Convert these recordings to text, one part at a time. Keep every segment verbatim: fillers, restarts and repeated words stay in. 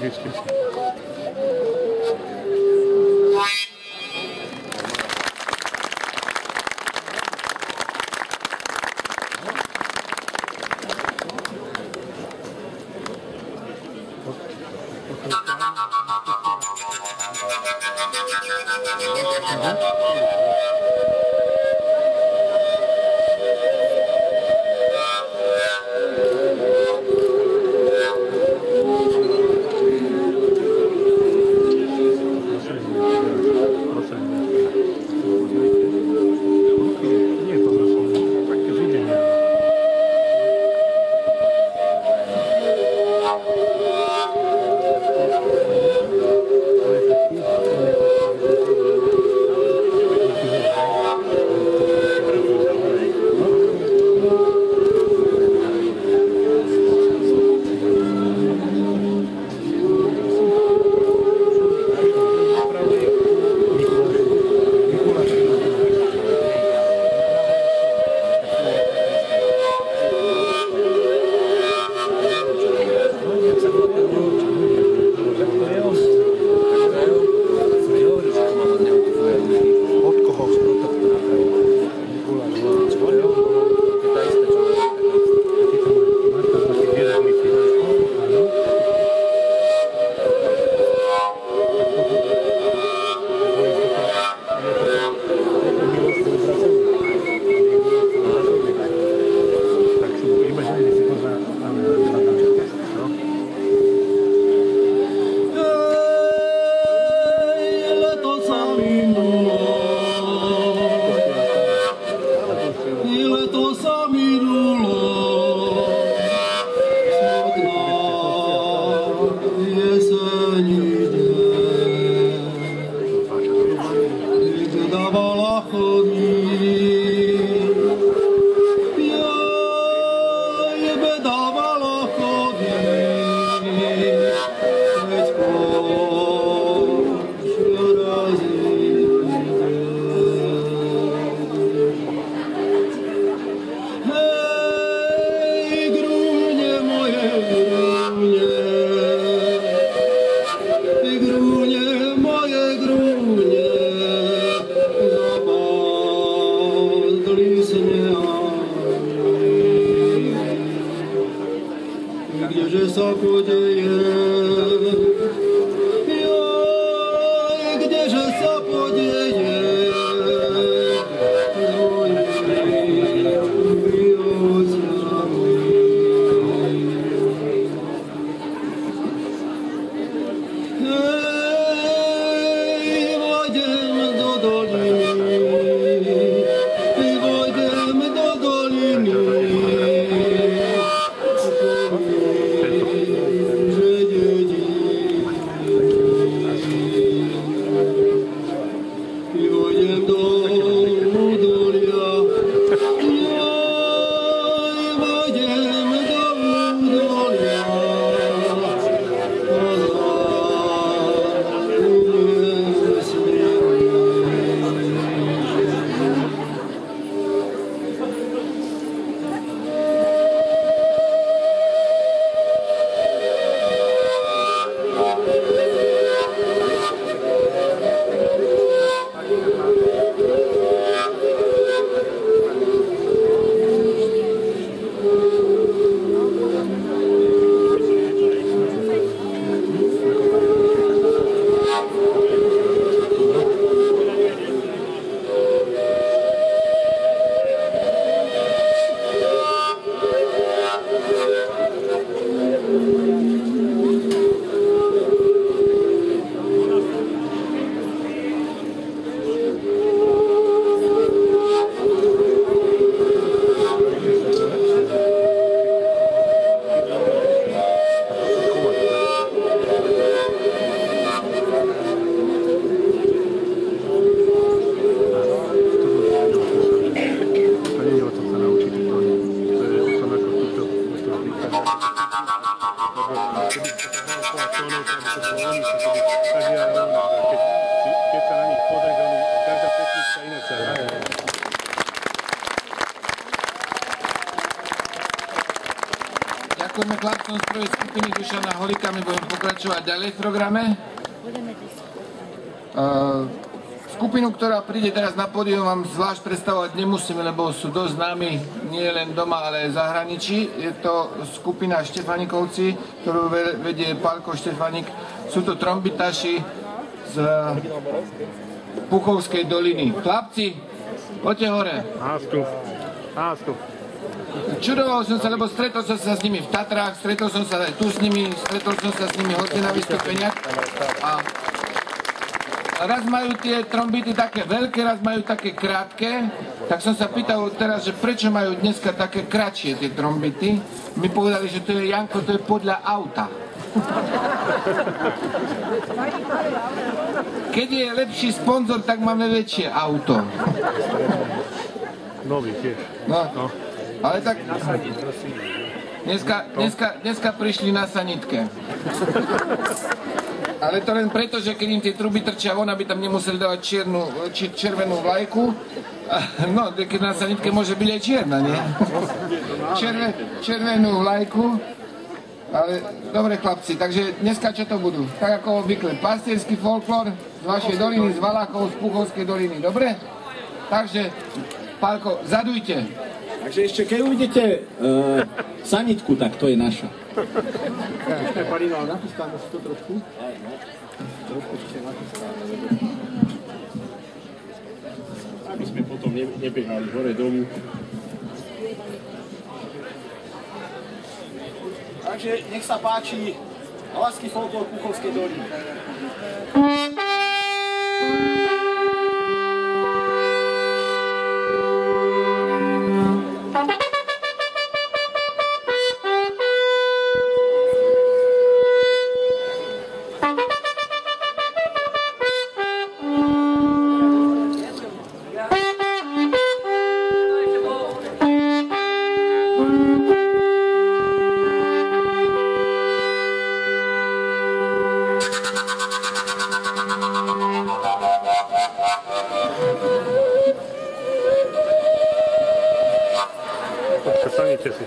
vždycky. Ďakujeme, chlapci. tom stroji skupiny Dušana Holika my budeme pokračovať ďalej v programe. Uh, skupinu, ktorá príde teraz na pódium, vám zvlášť predstavovať nemusíme, lebo sú dosť známi nie len doma, ale aj v zahraničí. Je to skupina Štefanikovci, ktorú vedie Pálko Štefanik. Sú to trombitaši z Puchovskej doliny. Chlapci, poďte hore. Nástup. Nástup. Čudoval som sa, lebo stretol som sa s nimi v Tatrách, stretol som sa aj tu s nimi, stretol som sa s nimi hoci na vystúpeniach. A raz majú tie trombity také veľké, raz majú také krátke, tak som sa pýtal teraz, že prečo majú dneska také kratšie tie trombity. Mi povedali, že to je, Janko, to je podľa auta. Keď je lepší sponzor, tak máme väčšie auto. Nový tiež. No, no. Ale tak dneska, dneska, dneska prišli na sanitke. Ale to len preto, že keď im tie truby trčia von, aby tam nemuseli dávať čiernu, či, červenú vlajku. No, keď na sanitke môže byť aj čierna, nie? Červe, červenú vlajku. Ale dobre, chlapci, takže dneska čo to budú? Tak ako obvykle, pastierský folklór z vašej doliny, z Valachov, z Puchovskej doliny, dobre? Takže, Pálko, zadujte. Takže ešte keď uvidíte uh, sanitku, tak to je naša. Ešte Parino, ale nachystáme si to trošku. Trošku ešte nachystáme. Aby sme potom nebehali hore dolu. Takže nech sa páči hlasky folklór Puchovskej doliny. Stanite si.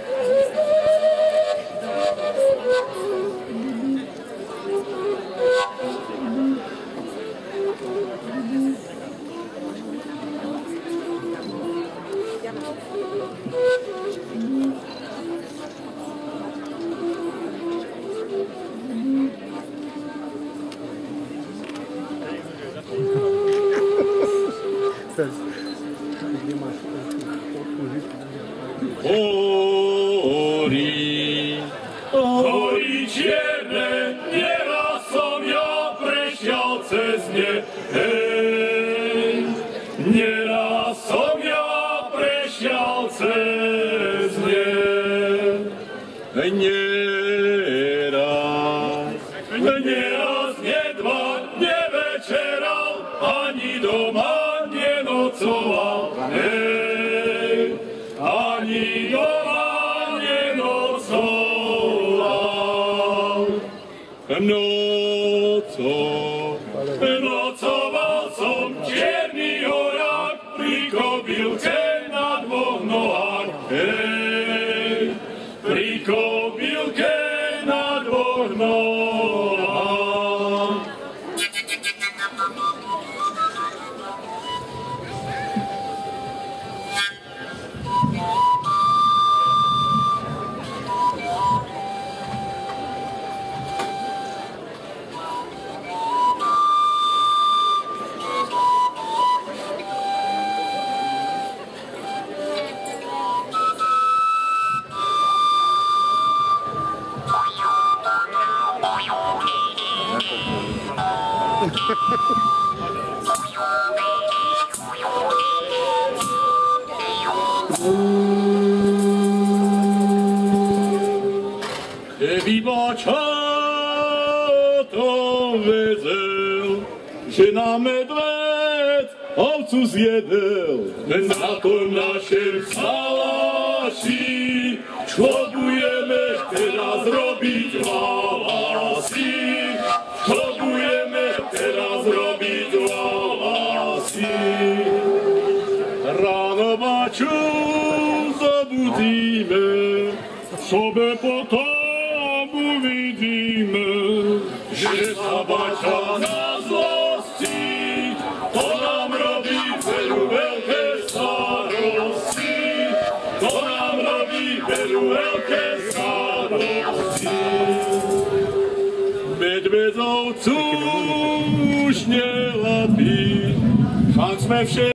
Horí, horí čierne, nieraz som ja prešiel cez ne. Hej, nieraz som ja prešiel cez ne. Nieraz, nieraz nedva, nevečeral, ani doma nenocoval. Hej, ani doma Noco, nocoval som čierny horák pri kobylke na dvoch nohách. Hej, pri kobylke na dvoch nohách. Keby čo to vedel, že na medved ovcu zjedel, na tom našem salaši, čo budeme teraz robiť hlasy, čo budeme teraz robiť hlasy. Ráno baču zabudíme, sobe potom uvidíme, že sa bača na zlosti, to nám robí veru veľké starosti, to nám robí veru veľké starosti. Medvedovcu už neladí, kam sme všetci